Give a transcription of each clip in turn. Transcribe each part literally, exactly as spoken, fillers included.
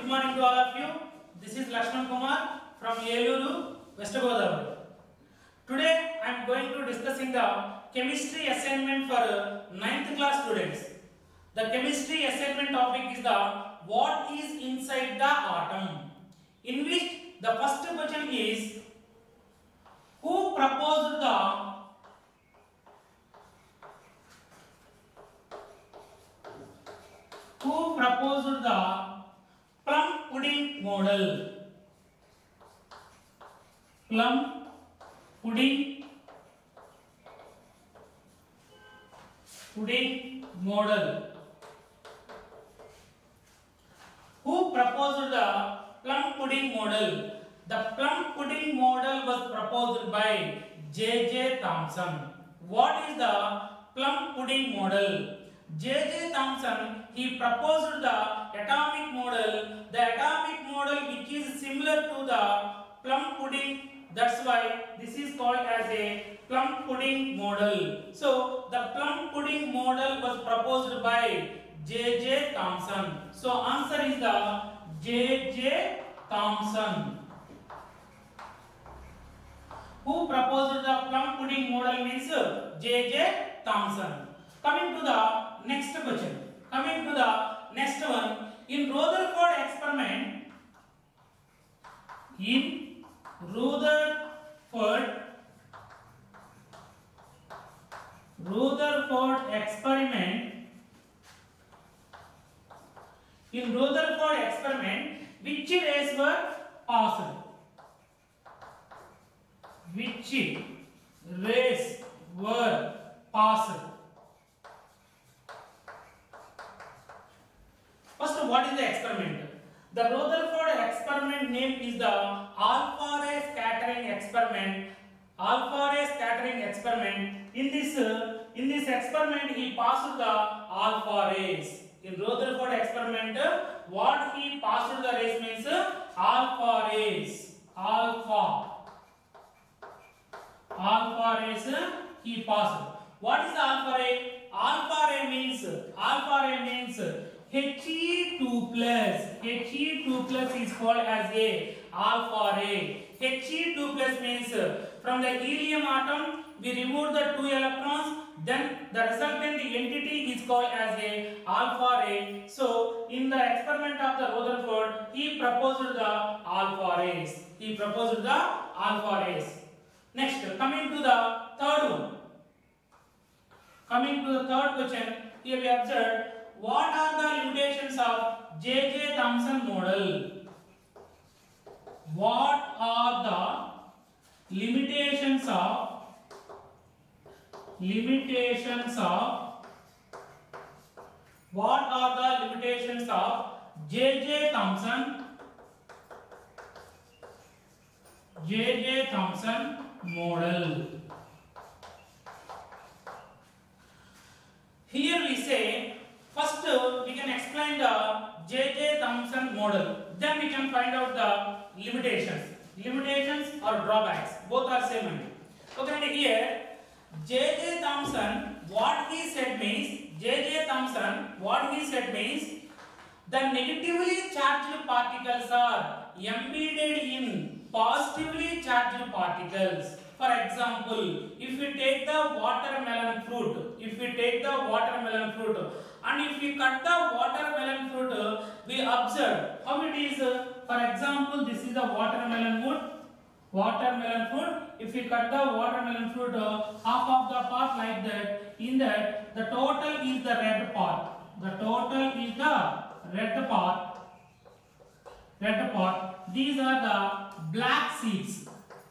good morning to all of you. This is Lakshman Kumar from Yeluru, West Godavari. Today I am going to discussing the chemistry assignment for ninth class students. The chemistry assignment topic is the what is inside the atom, in which the first question is who proposed the who proposed the plum pudding model. Plum pudding pudding model. Who proposed the plum pudding model? The plum pudding model was proposed by J J Thomson. What is the plum pudding model? J J Thomson, he proposed the atomic model, the atomic model which is similar to the plum pudding. That's why this is called as a plum pudding model. So the plum pudding model was proposed by J J Thomson. So answer is the J J Thomson. Who proposed the plum pudding model means J J Thomson. Coming to the next question. Coming to the next one. In Rutherford experiment, in Rutherford Rutherford experiment, in Rutherford experiment, which rays were passed? Which rays were passed? First, what is the experiment? The Rutherford experiment name is the alpha ray scattering experiment. Alpha ray scattering experiment. In this, uh, in this experiment, he passed the alpha rays. In Rutherford experiment, uh, what he passed the rays means uh, alpha rays. Alpha. Alpha rays uh, he passed. What is the alpha ray? Alpha ray means alpha ray means H E two plus. H E two plus is called as a alpha ray. H E two plus means from the helium atom we remove the two electrons, then the resultant entity is called as a alpha ray. So in the experiment of the Rutherford, he proposed the alpha rays. He proposed the alpha rays. Next, coming to the third one. Coming to the third question, here we observe what are the limitations of J J Thomson model? What are the limitations of limitations of what are the limitations of J J Thomson J J Thomson model? Here we say first uh, we can explain the J J Thomson model, then we can find out the limitations. Limitations or drawbacks, both are same. Okay, and here J J Thomson, what he said means, J J Thomson, what he said means, the negatively charged particles are embedded in positively charged particles. For example, if we take the watermelon fruit, if we take the watermelon fruit, and if we cut the watermelon fruit, we observe how it is. For example, this is the watermelon fruit. Watermelon fruit. If we cut the watermelon fruit, half of the part like that. In that, the total is the red part. The total is the red part. Red part. These are the black seeds.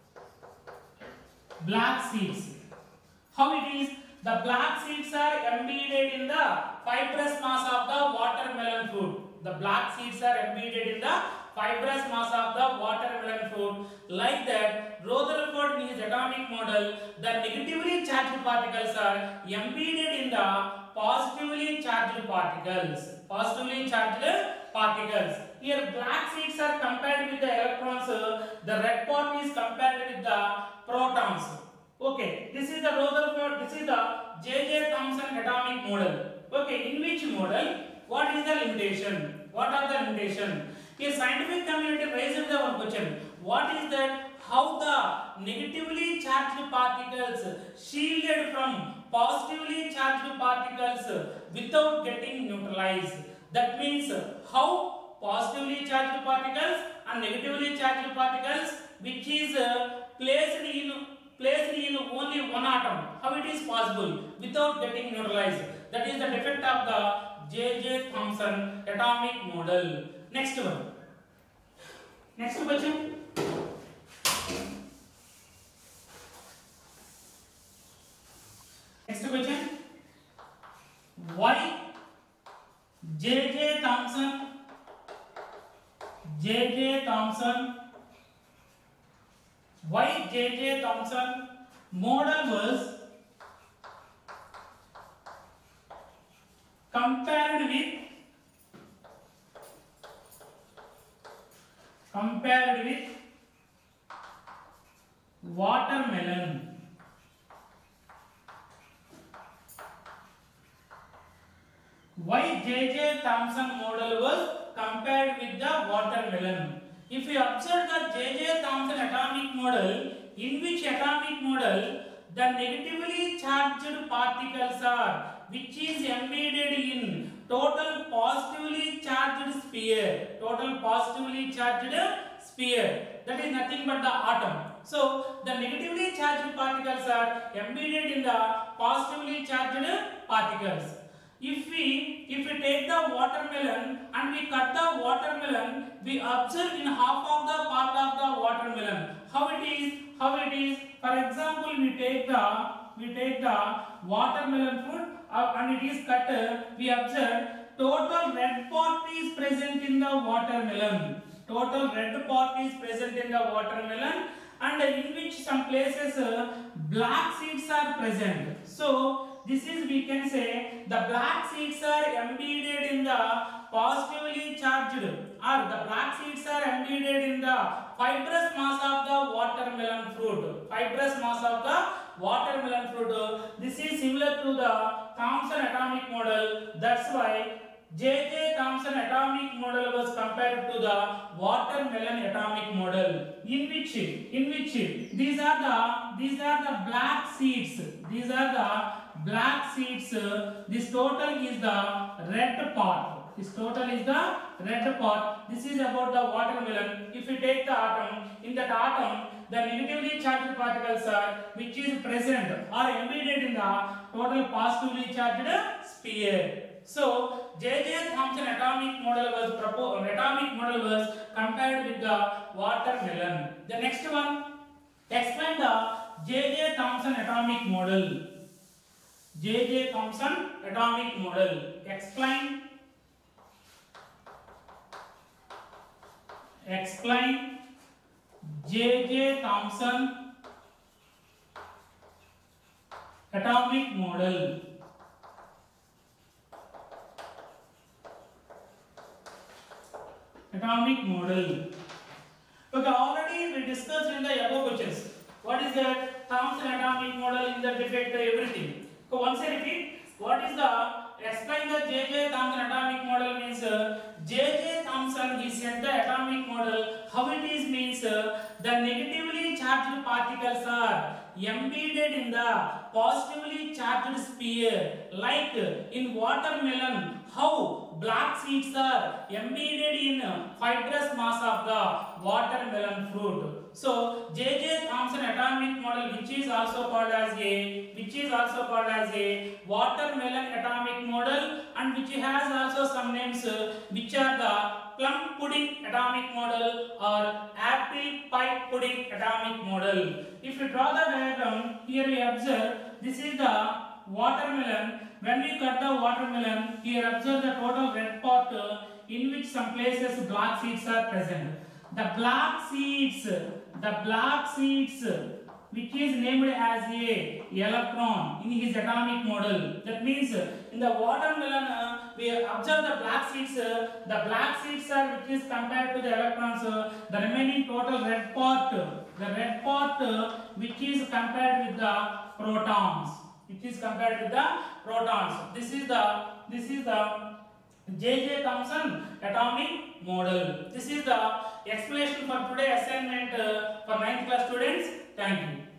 Black seeds. How it is? The black seeds are embedded in the fibrous mass of the watermelon fruit. The black seeds are embedded in the fibrous mass of the watermelon fruit. Like that, Rutherford in his atomic model, the negatively charged particles are embedded in the positively charged particles. Positively charged particles. Here black seeds are compared with the electrons, the red part is compared with the protons. Okay, this is the Rutherford, this is the J J Thomson atomic model. Okay, in which model? What is the limitation? What are the limitation? A scientific community raised the one question. What is that? How the negatively charged particles shielded from positively charged particles without getting neutralized. That means how positively charged particles and negatively charged particles, which is uh, placed in placed in only one atom, how it is possible without getting neutralized? That is the defect of the J J Thomson atomic model. Next one. Next question. Next question. Why J J Thomson J J Thomson why J J Thomson model was compared with compared with watermelon. Why J J Thomson model was compared with the watermelon? If you observe the J J Thomson atomic model, in which atomic model the negatively charged particles are, which is embedded in total positively charged sphere, total positively charged sphere, that is nothing but the atom. So the negatively charged particles are embedded in the positively charged particles. If we if we take the watermelon and we cut the watermelon, we observe in half of the part of the watermelon how it is how it is. For example, we take the we take the watermelon fruit uh, and it is cut. We observe total red part is present in the watermelon. Total red part is present in the watermelon, and in which some places uh, black seeds are present. So this is, we can say, the black seeds are embedded in the positively charged, or the black seeds are embedded in the fibrous mass of the watermelon fruit. Fibrous mass of the watermelon fruit. This is similar to the Thomson atomic model. That's why J J Thomson atomic model was compared to the watermelon atomic model. In which, in which these are the these are the black seeds. These are the black seeds. This total is the red part. This total is the red part. This is about the watermelon. If you take the atom, in that atom, the negatively charged particles are, which is present or embedded in the total positively charged sphere. So J J Thomson atomic model was proposed. Atomic model was compared with the watermelon. The next one, explain the J J Thomson atomic model. J J Thomson atomic model. Explain. Explain J J Thomson atomic model. Atomic model. Okay, already we discussed in the above questions. What is that? Thomson atomic model, in the defect, everything. So once I repeat, what is the explain the J J Thomson atomic model means uh, J J Thomson, he said the atomic model how it is means uh, the negatively charged particles are embedded in the positively charged sphere, like uh, in watermelon how black seeds are embedded in uh, fibrous mass of the watermelon fruit. So J J Thomson atomic model, which is also called as a which is also called as a watermelon atomic model, and which has also some names uh, which are the plum pudding atomic model or apple pie pudding atomic model. If you draw the diagram, here we observe this is the watermelon. When we cut the watermelon, here observe the total red part uh, in which some places black seeds are present. The black seeds, the black seeds, which is named as a electron in his atomic model. That means in the watermelon uh, we observe the black seeds. Uh, the black seeds are, which is compared to the electrons. Uh, the remaining total red part, the red part uh, which is compared with the protons. It is compared with the protons. This is the this is the J J Thomson atomic model. This is the explanation for today assignment uh, for ninth class students. Thank you.